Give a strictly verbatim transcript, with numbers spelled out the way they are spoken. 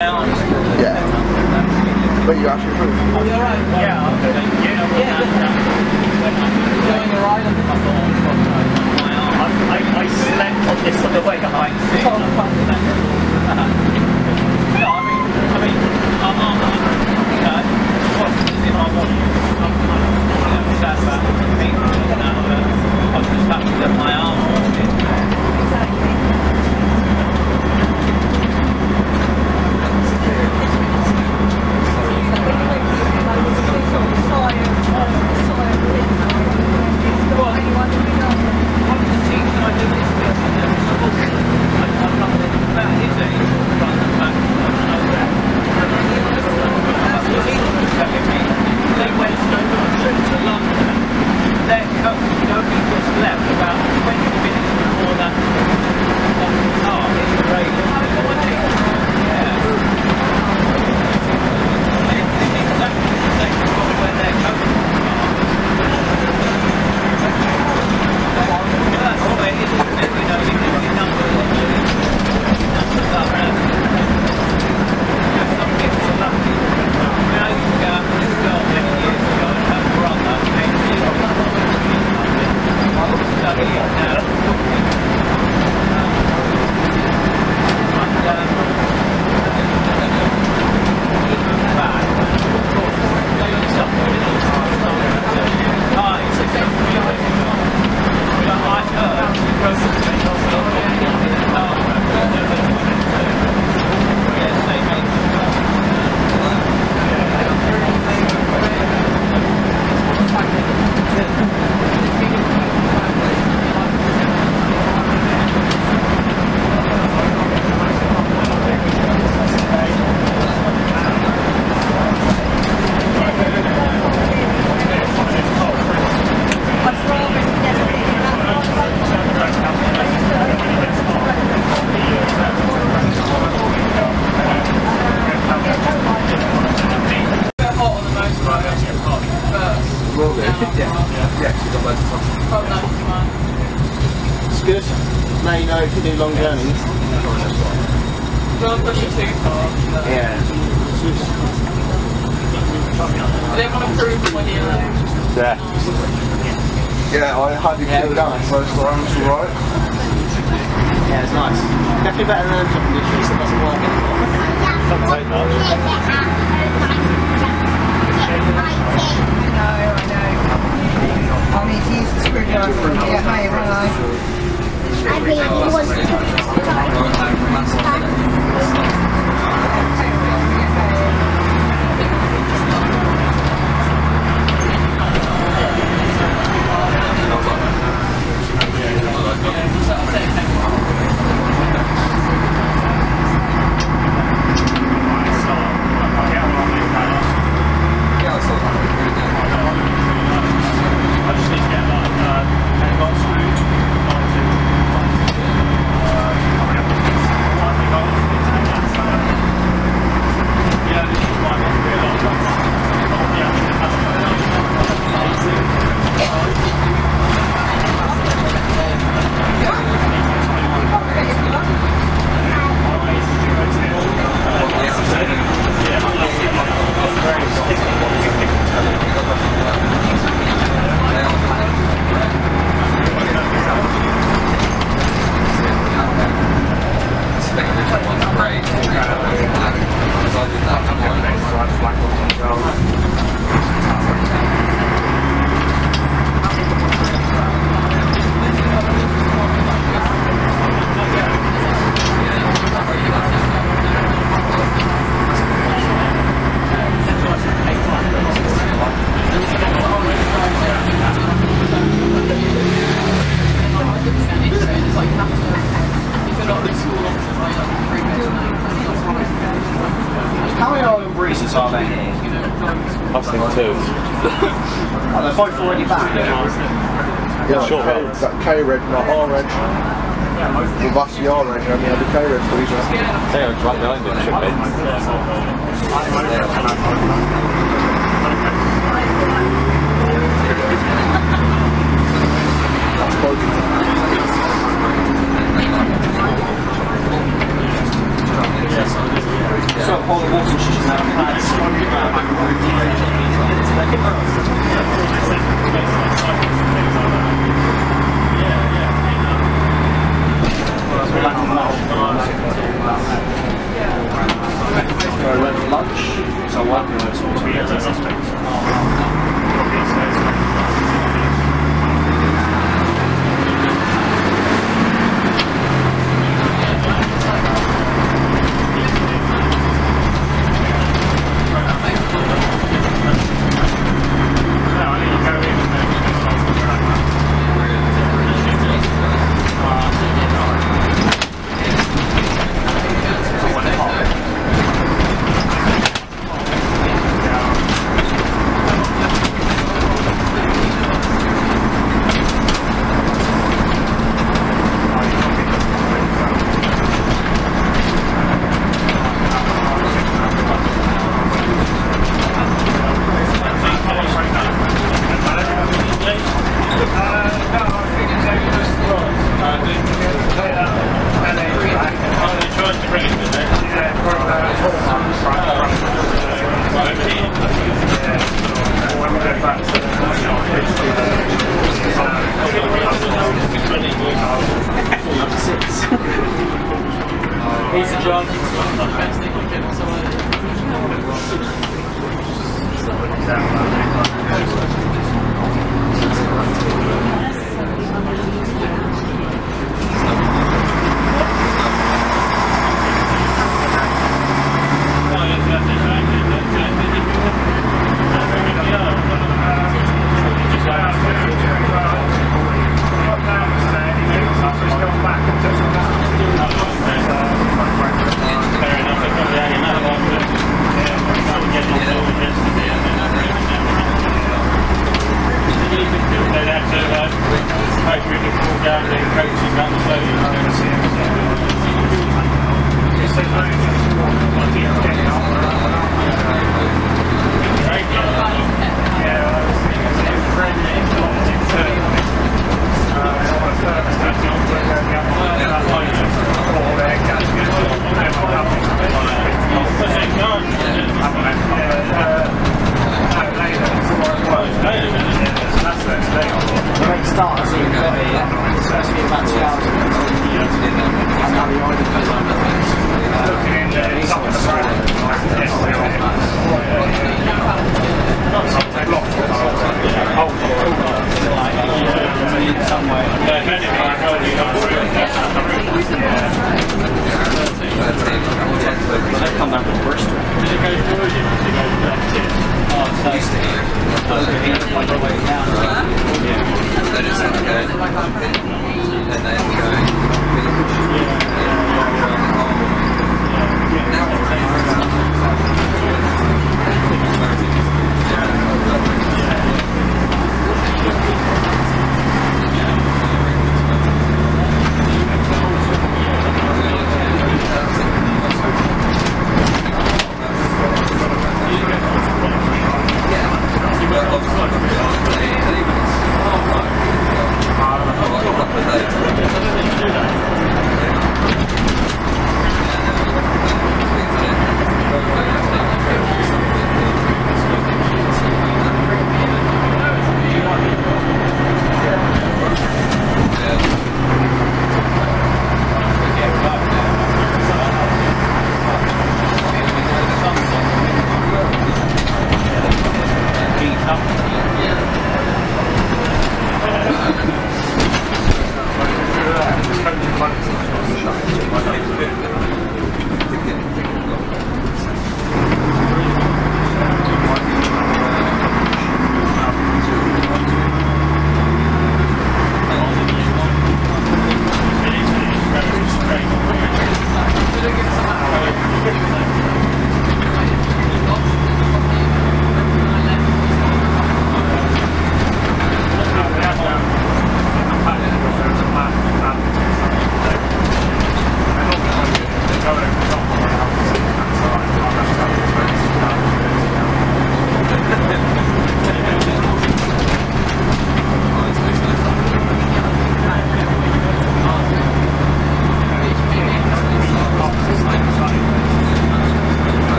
Yeah. But you actually approved? Oh, you're right. Yeah, I'm good. Yeah, yeah. Enjoying the ride? I, I slept on this on the way home. No, I mean, I mean, I'm not, you know, what if I want you? I'm kind of, you know, sad about me, you know, I was just happy that my arm was in. Exactly. It's good. Now you know if you do long journeys. Don't push it too far. Yeah. I don't want to prove when you're like... Yeah. Yeah, I had it yeah, down nice. First time, it's alright. Yeah, it's nice. Definitely better than the conditions that doesn't work anymore. Doesn't take much. I know, I know. I need to use the screwdriver and get high, won't I? I think he wants to How many Island Breezes are there here? I think two. Are they both already back? Yeah, sure. That K-Reg, not R-Reg. Well, that's the R-Reg, and the other K-Reg, please. K-Reg's right behind it, should be. So, all the water shooting out of pads. I went for lunch, so I'm working on it. Easy job. That is okay.